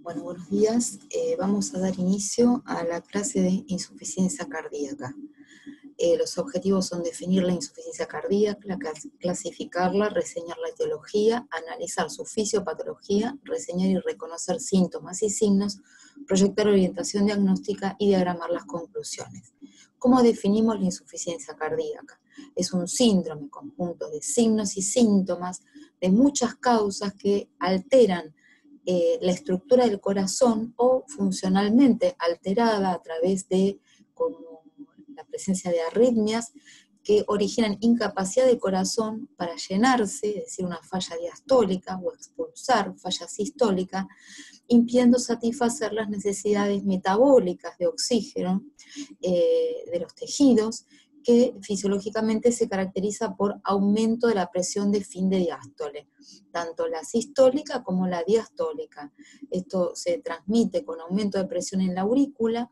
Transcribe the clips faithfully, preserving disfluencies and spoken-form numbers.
Bueno, buenos días. Eh, vamos a dar inicio a la clase de insuficiencia cardíaca. Eh, los objetivos son definir la insuficiencia cardíaca, clasificarla, reseñar la etiología, analizar su fisiopatología, reseñar y reconocer síntomas y signos, proyectar orientación diagnóstica y diagramar las conclusiones. ¿Cómo definimos la insuficiencia cardíaca? Es un síndrome, conjunto de signos y síntomas de muchas causas que alteran eh, la estructura del corazón o funcionalmente alterada a través de como la presencia de arritmias que originan incapacidad del corazón para llenarse, es decir, una falla diastólica, o expulsar falla sistólica, impidiendo satisfacer las necesidades metabólicas de oxígeno eh, de los tejidos, que fisiológicamente se caracteriza por aumento de la presión de fin de diástole, tanto la sistólica como la diastólica. Esto se transmite con aumento de presión en la aurícula,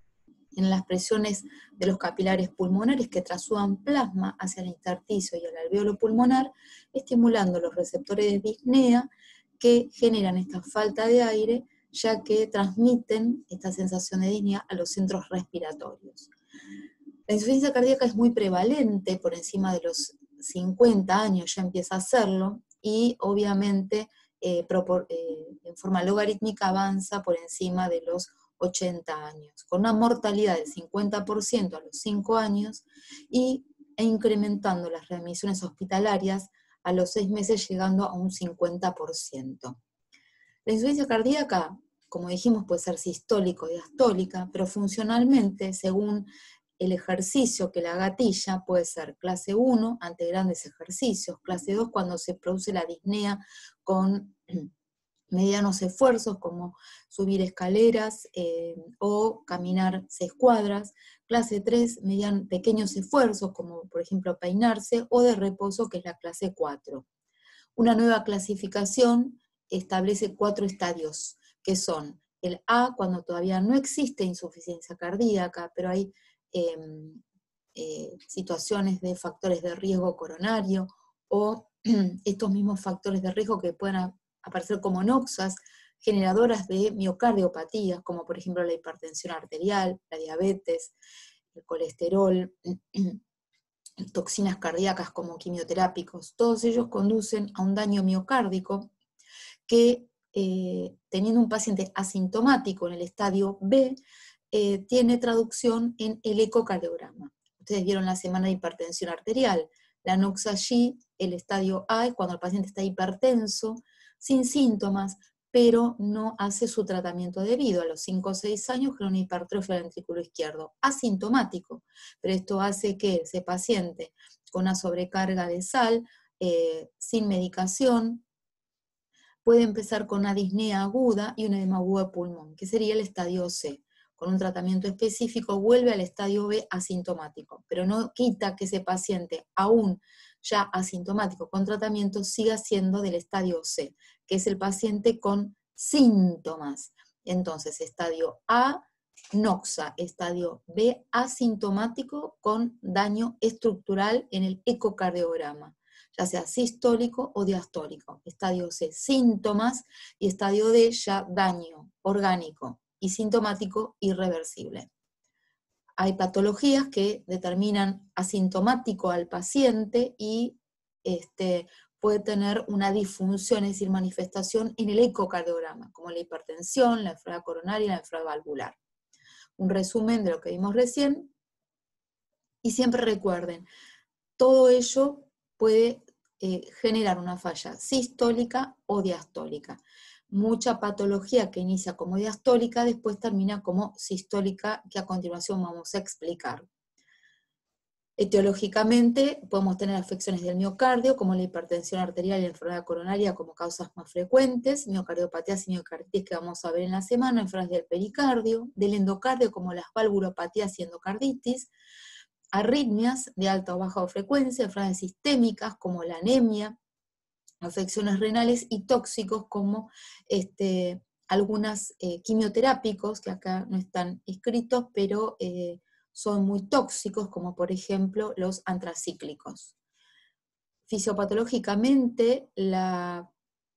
en las presiones de los capilares pulmonares que trasudan plasma hacia el intersticio y el alvéolo pulmonar, estimulando los receptores de disnea que generan esta falta de aire, ya que transmiten esta sensación de disnea a los centros respiratorios. La insuficiencia cardíaca es muy prevalente, por encima de los cincuenta años ya empieza a serlo, y obviamente eh, propor, eh, en forma logarítmica avanza por encima de los ochenta años, con una mortalidad del cincuenta por ciento a los cinco años y, e incrementando las readmisiones hospitalarias a los seis meses llegando a un cincuenta por ciento. La insuficiencia cardíaca, como dijimos, puede ser sistólica o diastólica, pero funcionalmente, según el ejercicio que la gatilla, puede ser clase uno ante grandes ejercicios, clase dos cuando se produce la disnea con medianos esfuerzos como subir escaleras eh, o caminar seis cuadras, clase tres median pequeños esfuerzos como por ejemplo peinarse, o de reposo, que es la clase cuatro. Una nueva clasificación establece cuatro estadios, que son el A, cuando todavía no existe insuficiencia cardíaca, pero hay eh, eh, situaciones de factores de riesgo coronario, o estos mismos factores de riesgo que pueden aparecer como noxas, generadoras de miocardiopatías, como por ejemplo la hipertensión arterial, la diabetes, el colesterol, toxinas cardíacas como quimioterápicos. Todos ellos conducen a un daño miocárdico que, eh, teniendo un paciente asintomático en el estadio B, eh, tiene traducción en el ecocardiograma. Ustedes vieron la semana de hipertensión arterial. La noxa allí, el estadio A, es cuando el paciente está hipertenso, sin síntomas, pero no hace su tratamiento debido. A los cinco o seis años crea una hipertrofia del ventrículo izquierdo, asintomático, pero esto hace que ese paciente con una sobrecarga de sal, eh, sin medicación, puede empezar con una disnea aguda y un edema agudo de pulmón, que sería el estadio C. Con un tratamiento específico vuelve al estadio B asintomático, pero no quita que ese paciente, aún ya asintomático con tratamiento, siga siendo del estadio C, que es el paciente con síntomas. Entonces, estadio A, noxa, estadio B, asintomático con daño estructural en el ecocardiograma, ya sea sistólico o diastólico. Estadio C, síntomas, y estadio D, ya daño orgánico y sintomático irreversible. Hay patologías que determinan asintomático al paciente y este, puede tener una disfunción, es decir, manifestación en el ecocardiograma, como la hipertensión, la enfermedad coronaria y la enfermedad valvular. Un resumen de lo que vimos recién, y siempre recuerden, todo ello puede eh, generar una falla sistólica o diastólica. Mucha patología que inicia como diastólica después termina como sistólica, que a continuación vamos a explicar. Etiológicamente podemos tener afecciones del miocardio, como la hipertensión arterial y la enfermedad coronaria como causas más frecuentes, miocardiopatías y miocarditis que vamos a ver en la semana, enfermedades del pericardio, del endocardio como las valvulopatías y endocarditis, arritmias de alta o baja frecuencia, enfermedades sistémicas como la anemia, afecciones renales, y tóxicos como este, algunas eh, quimioterápicos, que acá no están escritos, pero eh, son muy tóxicos, como por ejemplo los antracíclicos. Fisiopatológicamente, la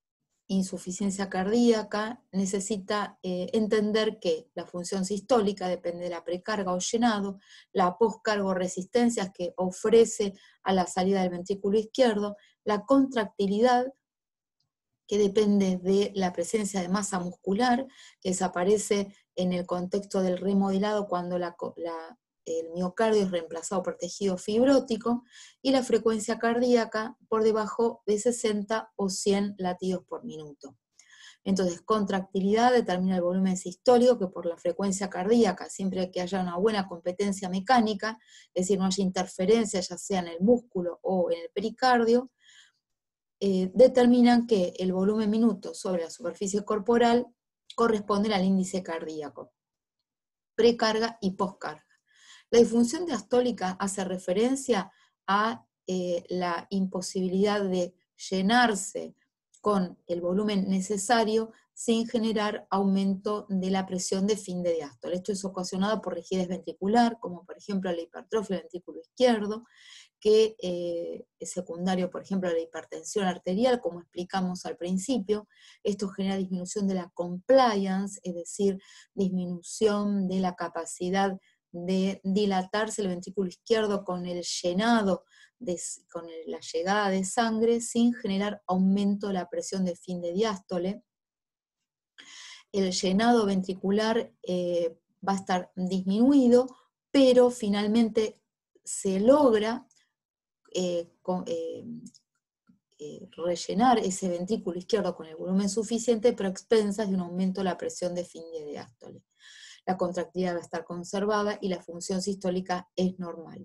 insuficiencia cardíaca necesita eh, entender que la función sistólica depende de la precarga o llenado, la postcarga o resistencias que ofrece a la salida del ventrículo izquierdo, la contractilidad que depende de la presencia de masa muscular, que desaparece en el contexto del remodelado cuando la, la, el miocardio es reemplazado por tejido fibrótico, y la frecuencia cardíaca por debajo de sesenta o cien latidos por minuto. Entonces, contractilidad determina el volumen sistólico, que por la frecuencia cardíaca, siempre que haya una buena competencia mecánica, es decir, no haya interferencia ya sea en el músculo o en el pericardio, Eh, determinan que el volumen minuto sobre la superficie corporal corresponde al índice cardíaco, precarga y postcarga. La disfunción diastólica hace referencia a eh, la imposibilidad de llenarse con el volumen necesario sin generar aumento de la presión de fin de diástole. Esto es ocasionado por rigidez ventricular, como por ejemplo la hipertrofia del ventrículo izquierdo, que eh, es secundario, por ejemplo, a la hipertensión arterial, como explicamos al principio. Esto genera disminución de la compliance, es decir, disminución de la capacidad de dilatarse el ventrículo izquierdo con el llenado, de, con el, la llegada de sangre, sin generar aumento de la presión de fin de diástole. El llenado ventricular eh, va a estar disminuido, pero finalmente se logra Eh, con, eh, eh, rellenar ese ventrículo izquierdo con el volumen suficiente, pero a expensas de un aumento de la presión de fin de diástole. La contractilidad va a estar conservada y la función sistólica es normal.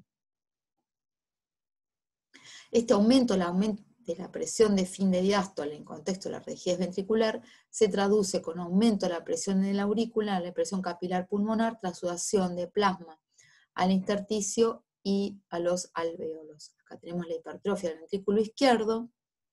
Este aumento, el aumento de la presión de fin de diástole en contexto de la rigidez ventricular se traduce con aumento de la presión en la aurícula, la presión capilar pulmonar, trasudación de plasma al intersticio y a los alvéolos. Acá tenemos la hipertrofia del ventrículo izquierdo.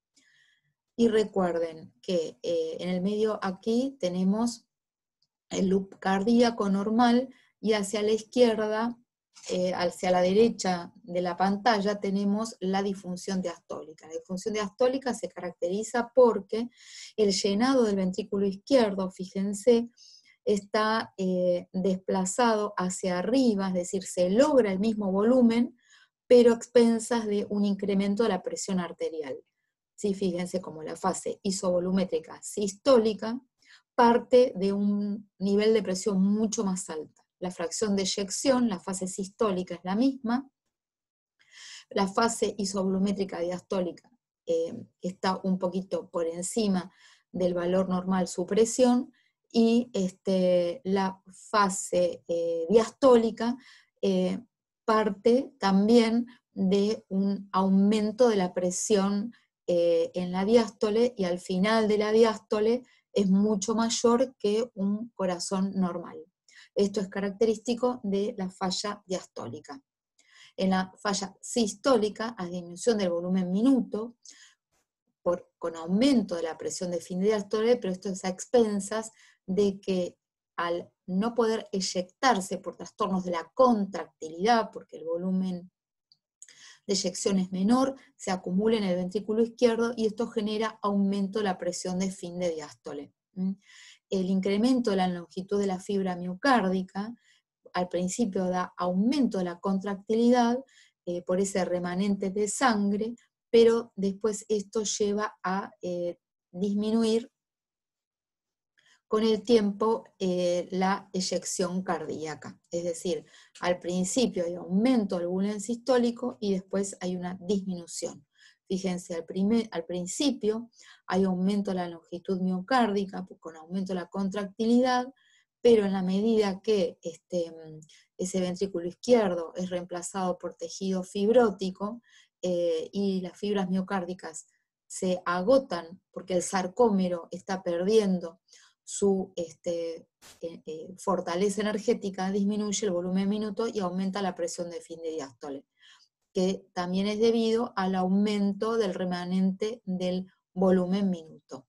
Y recuerden que eh, en el medio aquí tenemos el loop cardíaco normal y hacia la izquierda, eh, hacia la derecha de la pantalla tenemos la disfunción diastólica. La disfunción diastólica se caracteriza porque el llenado del ventrículo izquierdo, fíjense, está eh, desplazado hacia arriba, es decir, se logra el mismo volumen, pero a expensas de un incremento de la presión arterial. ¿Sí? Fíjense como la fase isovolumétrica sistólica parte de un nivel de presión mucho más alta. La fracción de eyección, la fase sistólica es la misma, la fase isovolumétrica diastólica eh, está un poquito por encima del valor normal su presión, y este, la fase eh, diastólica eh, parte también de un aumento de la presión eh, en la diástole, y al final de la diástole es mucho mayor que un corazón normal. Esto es característico de la falla diastólica. En la falla sistólica, a disminución del volumen minuto, por, con aumento de la presión de fin de diástole, pero esto es a expensas de que al no poder eyectarse por trastornos de la contractilidad, porque el volumen de eyección es menor, se acumula en el ventrículo izquierdo y esto genera aumento de la presión de fin de diástole. El incremento de la longitud de la fibra miocárdica al principio da aumento de la contractilidad eh, por ese remanente de sangre, pero después esto lleva a eh, disminuir con el tiempo eh, la eyección cardíaca. Es decir, al principio hay aumento del volumen sistólico y después hay una disminución. Fíjense, al, primer, al principio hay aumento de la longitud miocárdica con aumento de la contractilidad, pero en la medida que este, ese ventrículo izquierdo es reemplazado por tejido fibrótico eh, y las fibras miocárdicas se agotan porque el sarcómero está perdiendo su este, eh, eh, fortaleza energética, disminuye el volumen minuto y aumenta la presión de fin de diástole, que también es debido al aumento del remanente del volumen minuto.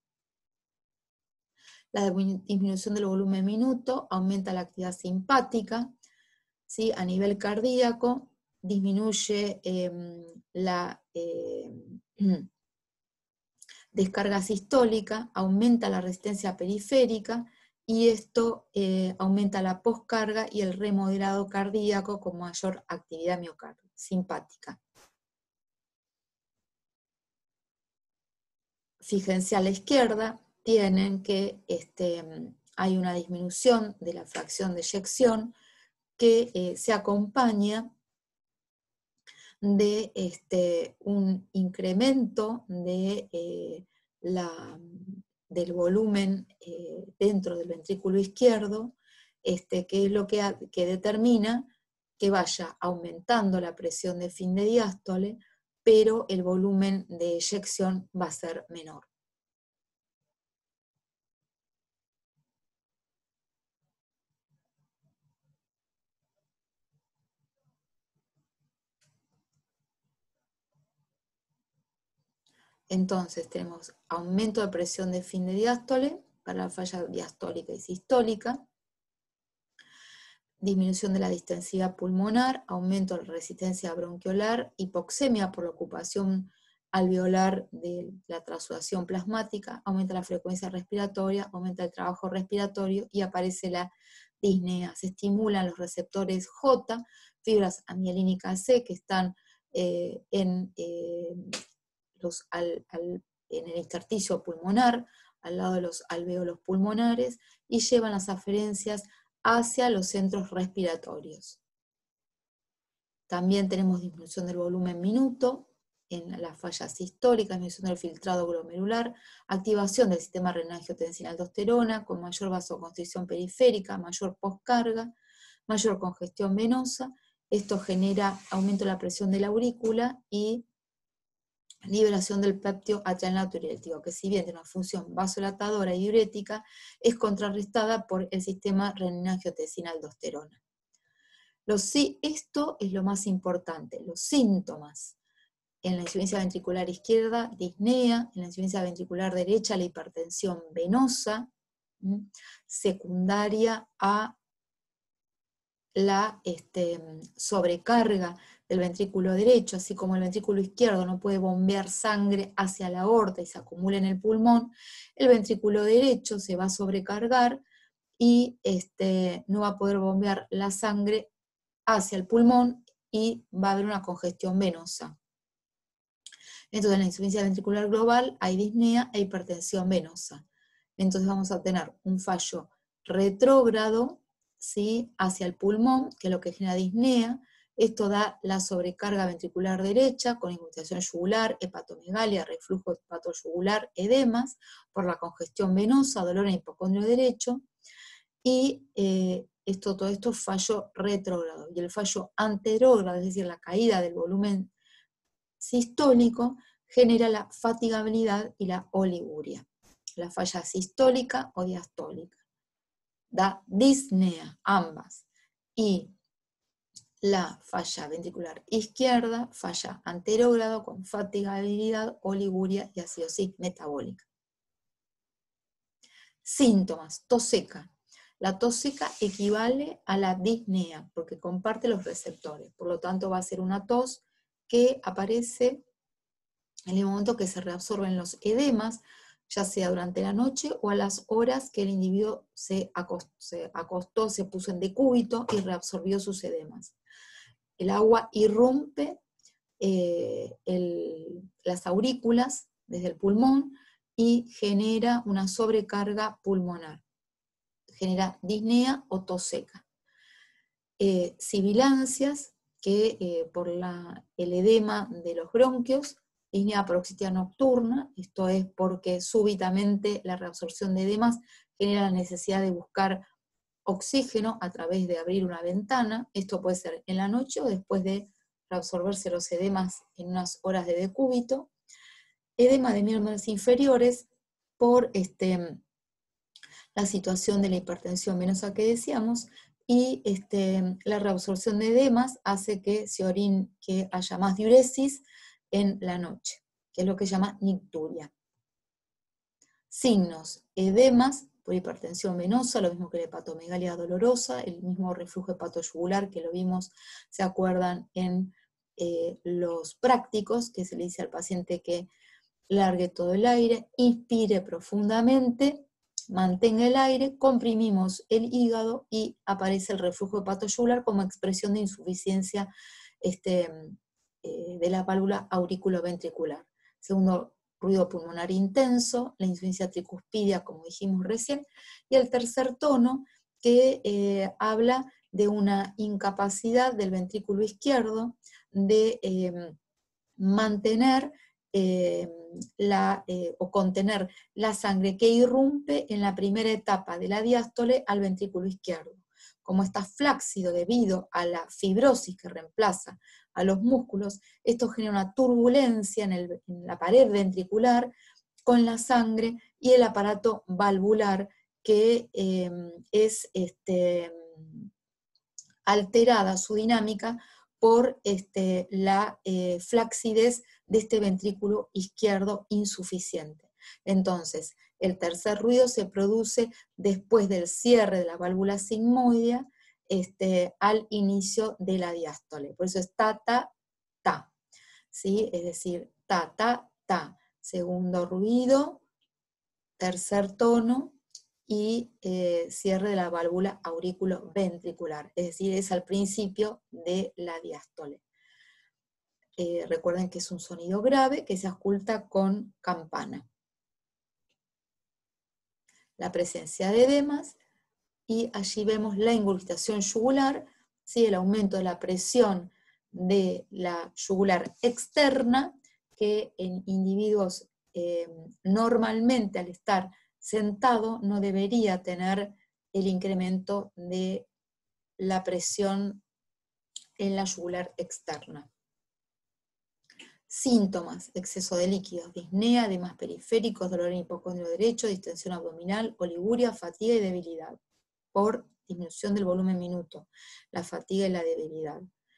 La disminución del volumen minuto aumenta la actividad simpática, ¿sí? A nivel cardíaco disminuye eh, la, eh, descarga sistólica, aumenta la resistencia periférica, y esto eh, aumenta la poscarga y el remodelado cardíaco con mayor actividad miocárdica, simpática. Fíjense a la izquierda, tienen que este, hay una disminución de la fracción de eyección que eh, se acompaña de este, un incremento de, eh, la, del volumen eh, dentro del ventrículo izquierdo, este, que es lo que, ha, que determina que vaya aumentando la presión de fin de diástole, pero el volumen de eyección va a ser menor. Entonces tenemos aumento de presión de fin de diástole para la falla diastólica y sistólica, disminución de la distensidad pulmonar, aumento de la resistencia bronquiolar, hipoxemia por la ocupación alveolar de la transudación plasmática, aumenta la frecuencia respiratoria, aumenta el trabajo respiratorio y aparece la disnea. Se estimulan los receptores J, fibras amielínicas C que están eh, en, eh, los, al, al, en el intersticio pulmonar, al lado de los alvéolos pulmonares, y llevan las aferencias hacia los centros respiratorios. También tenemos disminución del volumen minuto en la falla sistólica, disminución del filtrado glomerular, activación del sistema renina-angiotensina-aldosterona con mayor vasoconstricción periférica, mayor poscarga, mayor congestión venosa. Esto genera aumento de la presión de la aurícula y liberación del péptido adrenal-diurético, que si bien tiene una función vasodilatadora y diurética, es contrarrestada por el sistema renina-angiotensina-aldosterona. Los, esto es lo más importante, los síntomas. En la insuficiencia ventricular izquierda, disnea; en la insuficiencia ventricular derecha, la hipertensión venosa, ¿m? secundaria a la este, sobrecarga del ventrículo derecho, así como el ventrículo izquierdo no puede bombear sangre hacia la aorta y se acumula en el pulmón, el ventrículo derecho se va a sobrecargar y este, no va a poder bombear la sangre hacia el pulmón y va a haber una congestión venosa. Entonces en la insuficiencia ventricular global hay disnea e hipertensión venosa. Entonces vamos a tener un fallo retrógrado, ¿sí?, hacia el pulmón, que es lo que genera disnea. Esto da la sobrecarga ventricular derecha con infiltración yugular, hepatomegalia, reflujo hepatoyugular, edemas, por la congestión venosa, dolor en el hipocondrio derecho, y eh, esto, todo esto es fallo retrógrado. Y el fallo anterógrado, es decir, la caída del volumen sistólico, genera la fatigabilidad y la oliguria. La falla sistólica o diastólica da disnea, ambas, y la falla ventricular izquierda, falla anterógrado con fatigabilidad, oliguria y acidosis metabólica. Síntomas: tos seca. La tos seca equivale a la disnea porque comparte los receptores, por lo tanto va a ser una tos que aparece en el momento que se reabsorben los edemas, ya sea durante la noche o a las horas que el individuo se acostó, se, acostó, se puso en decúbito y reabsorbió sus edemas. El agua irrumpe eh, el, las aurículas desde el pulmón y genera una sobrecarga pulmonar. Genera disnea o tos seca. Eh, sibilancias, que eh, por la, el edema de los bronquios, disnea paroxística nocturna, esto es porque súbitamente la reabsorción de edemas genera la necesidad de buscar oxígeno a través de abrir una ventana. Esto puede ser en la noche o después de reabsorberse los edemas en unas horas de decúbito. Edema de miembros inferiores por este, la situación de la hipertensión venosa que decíamos, y este, la reabsorción de edemas hace que, se orine, que haya más diuresis en la noche, que es lo que se llama nicturia. Signos: edemas por hipertensión venosa, lo mismo que la hepatomegalia dolorosa, el mismo reflujo hepatoyugular que lo vimos, se acuerdan, en eh, los prácticos, que se le dice al paciente que largue todo el aire, inspire profundamente, mantenga el aire, comprimimos el hígado y aparece el reflujo hepatoyugular como expresión de insuficiencia este, eh, de la válvula auriculoventricular. Segundo, ruido pulmonar intenso, la insuficiencia tricuspidia, como dijimos recién, y el tercer tono, que eh, habla de una incapacidad del ventrículo izquierdo de eh, mantener eh, la, eh, o contener la sangre que irrumpe en la primera etapa de la diástole al ventrículo izquierdo. Como está flácido debido a la fibrosis que reemplaza a los músculos, esto genera una turbulencia en, el, en la pared ventricular con la sangre y el aparato valvular que eh, es este, alterada su dinámica por este, la eh, flacidez de este ventrículo izquierdo insuficiente. Entonces, el tercer ruido se produce después del cierre de la válvula sigmoidea este, al inicio de la diástole. Por eso es ta, ta, ta. ¿Sí? Es decir, ta, ta, ta. Segundo ruido, tercer tono, y eh, cierre de la válvula auriculoventricular, es decir, es al principio de la diástole. Eh, recuerden que es un sonido grave que se ausculta con campana. La presencia de edemas, y allí vemos la ingurgitación yugular, ¿sí? El aumento de la presión de la yugular externa, que en individuos eh, normalmente al estar sentado no debería tener el incremento de la presión en la yugular externa. Síntomas: exceso de líquidos, disnea, edemas periféricos, dolor en hipocondrio derecho, distensión abdominal, oliguria, fatiga y debilidad, por disminución del volumen minuto, la fatiga y la debilidad.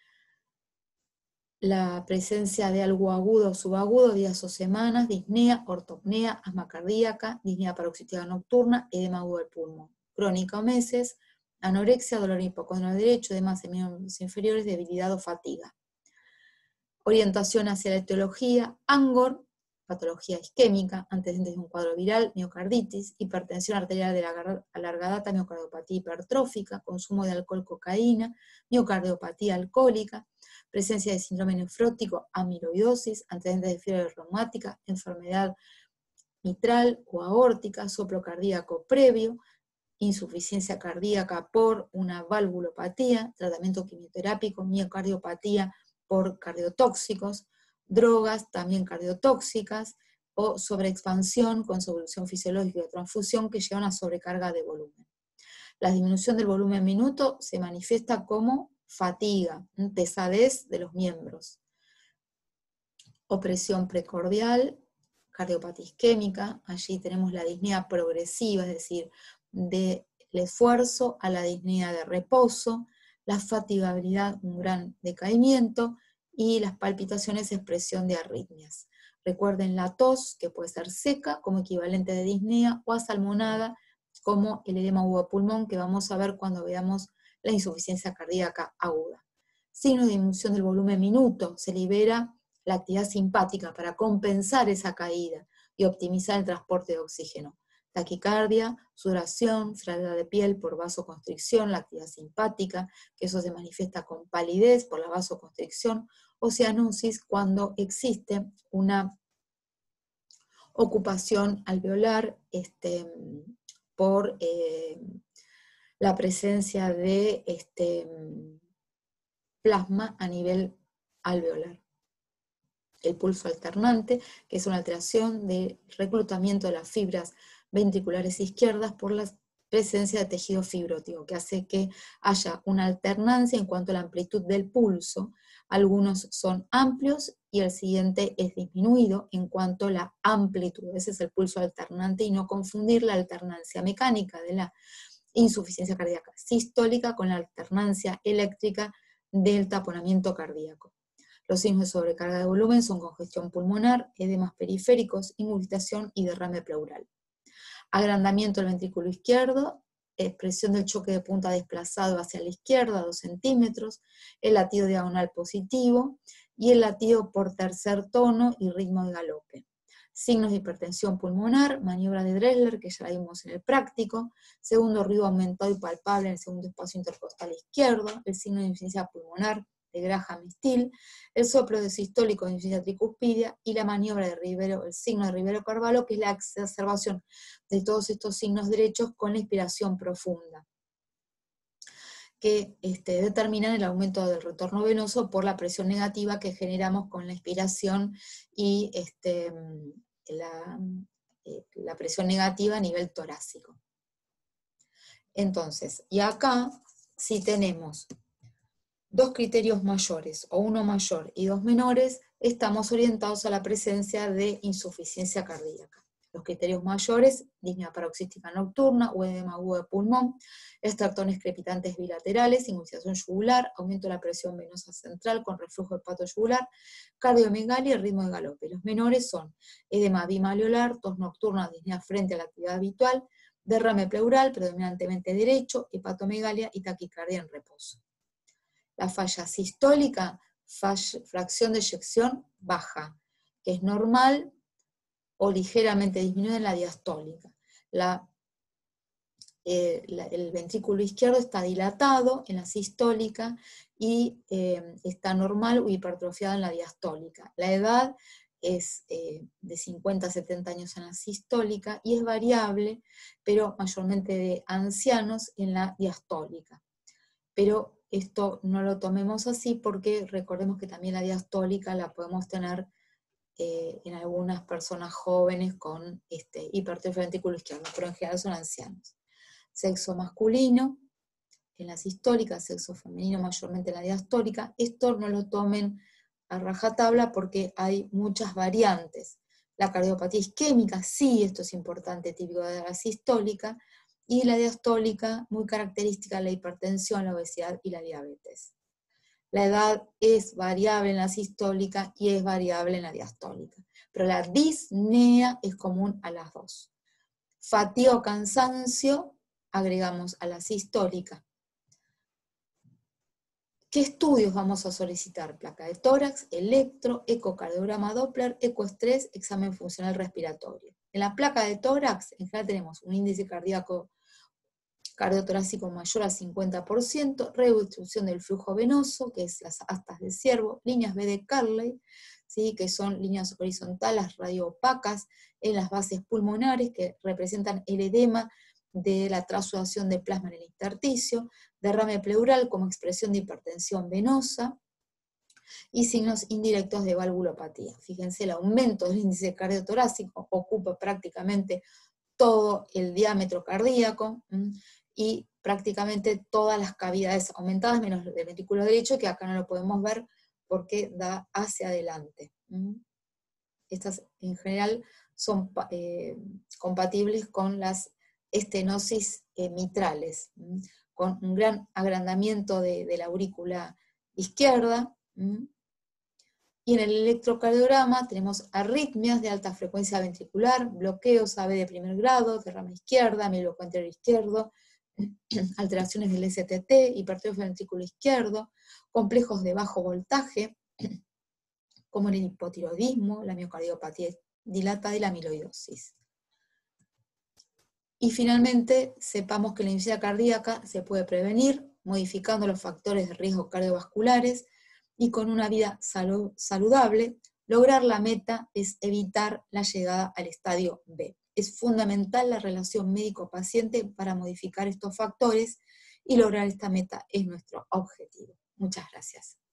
La presencia de algo agudo o subagudo, días o semanas, disnea, ortopnea, asma cardíaca, disnea paroxística nocturna, edema agudo del pulmón. Crónica o meses, anorexia, dolor en hipocondrio derecho, edemas en miembros inferiores, debilidad o fatiga. Orientación hacia la etiología: ANGOR, patología isquémica, antecedentes de un cuadro viral, miocarditis, hipertensión arterial de la larga data, miocardiopatía hipertrófica, consumo de alcohol, cocaína, miocardiopatía alcohólica, presencia de síndrome nefrótico, amiloidosis, antecedentes de fiebre reumática, enfermedad mitral o aórtica, soplo cardíaco previo, insuficiencia cardíaca por una valvulopatía, tratamiento quimioterápico, miocardiopatía por cardiotóxicos, drogas también cardiotóxicas, o sobreexpansión con solución fisiológica de transfusión que lleva a una sobrecarga de volumen. La disminución del volumen minuto se manifiesta como fatiga, pesadez de los miembros, opresión precordial, cardiopatía isquémica. Allí tenemos la disnea progresiva, es decir, del esfuerzo a la disnea de reposo, la fatigabilidad, un gran decaimiento, y las palpitaciones, expresión de arritmias. Recuerden la tos, que puede ser seca como equivalente de disnea, o asalmonada como el edema agudo de pulmón, que vamos a ver cuando veamos la insuficiencia cardíaca aguda. Signo de disminución del volumen minuto: se libera la actividad simpática para compensar esa caída y optimizar el transporte de oxígeno. Taquicardia, sudoración, frialdad de piel por vasoconstricción, la actividad simpática, que eso se manifiesta con palidez por la vasoconstricción, o cianosis cuando existe una ocupación alveolar este, por eh, la presencia de este, plasma a nivel alveolar. El pulso alternante, que es una alteración del reclutamiento de las fibras ventriculares izquierdas por la presencia de tejido fibrótico, que hace que haya una alternancia en cuanto a la amplitud del pulso. Algunos son amplios y el siguiente es disminuido en cuanto a la amplitud. Ese es el pulso alternante, y no confundir la alternancia mecánica de la insuficiencia cardíaca sistólica con la alternancia eléctrica del taponamiento cardíaco. Los signos de sobrecarga de volumen son congestión pulmonar, edemas periféricos, ingurgitación y derrame pleural. Agrandamiento del ventrículo izquierdo, expresión del choque de punta desplazado hacia la izquierda, dos centímetros, el latido diagonal positivo y el latido por tercer tono y ritmo de galope. Signos de hipertensión pulmonar, maniobra de Dressler, que ya la vimos en el práctico. Segundo, ruido aumentado y palpable en el segundo espacio intercostal izquierdo. El signo de insuficiencia pulmonar de Graham-Still. El soplo desistólico de insuficiencia tricuspidia. Y la maniobra de Rivero, el signo de Rivero-Carvalho, que es la exacerbación de todos estos signos derechos con la inspiración profunda, que este, determinan el aumento del retorno venoso por la presión negativa que generamos con la inspiración y este, la, eh, la presión negativa a nivel torácico. Entonces, y acá, si tenemos dos criterios mayores, o uno mayor y dos menores, estamos orientados a la presencia de insuficiencia cardíaca. Los criterios mayores, disnea paroxística nocturna, o edema agudo de pulmón, estertones crepitantes bilaterales, inmunización yugular, aumento de la presión venosa central con reflujo hepatoyugular, cardiomegalia y ritmo de galope. Los menores son edema bimaleolar, tos nocturna, disnea frente a la actividad habitual, derrame pleural, predominantemente derecho, hepatomegalia y taquicardia en reposo. La falla sistólica, falla, fracción de eyección baja, que es normal o ligeramente disminuye en la diastólica. La, eh, la, el ventrículo izquierdo está dilatado en la sistólica y eh, está normal o hipertrofiado en la diastólica. La edad es eh, de cincuenta a setenta años en la sistólica y es variable, pero mayormente de ancianos en la diastólica. Pero esto no lo tomemos así porque recordemos que también la diastólica la podemos tener eh, en algunas personas jóvenes con este, hipertrofia del ventrículo izquierdo, pero en general son ancianos. Sexo masculino en la sistólica, sexo femenino mayormente en la diastólica. Esto no lo tomen a rajatabla porque hay muchas variantes. La cardiopatía isquémica, sí, esto es importante, típico de la sistólica, y la diastólica, muy característica de la hipertensión, la obesidad y la diabetes. La edad es variable en la sistólica y es variable en la diastólica, pero la disnea es común a las dos. Fatiga o cansancio agregamos a la sistólica. ¿Qué estudios vamos a solicitar? Placa de tórax, electro, ecocardiograma Doppler, ecoestrés, examen funcional respiratorio. En la placa de tórax, en general tenemos un índice cardíaco cardiotorácico mayor al cincuenta por ciento, redistribución del flujo venoso, que es las astas de ciervo, líneas B de Carley, ¿sí? Que son líneas horizontales radioopacas en las bases pulmonares que representan el edema de la trasudación de plasma en el intersticio, derrame pleural como expresión de hipertensión venosa, y signos indirectos de valvulopatía. Fíjense, el aumento del índice cardiotorácico ocupa prácticamente todo el diámetro cardíaco, ¿m? y prácticamente todas las cavidades aumentadas, menos el ventrículo derecho, que acá no lo podemos ver porque da hacia adelante. ¿m? Estas en general son eh, compatibles con las estenosis eh, mitrales, ¿m? Con un gran agrandamiento de, de la aurícula izquierda. ¿m? Y en el electrocardiograma tenemos arritmias de alta frecuencia ventricular, bloqueos A V de primer grado, derrame izquierda, mieloco anterior izquierdo, alteraciones del S T T, hipertrofia del ventrículo izquierdo, complejos de bajo voltaje, como el hipotiroidismo, la miocardiopatía dilatada y la amiloidosis. Y finalmente, sepamos que la insuficiencia cardíaca se puede prevenir modificando los factores de riesgo cardiovasculares y con una vida salud, saludable. Lograr la meta es evitar la llegada al estadio B. Es fundamental la relación médico-paciente para modificar estos factores y lograr esta meta es nuestro objetivo. Muchas gracias.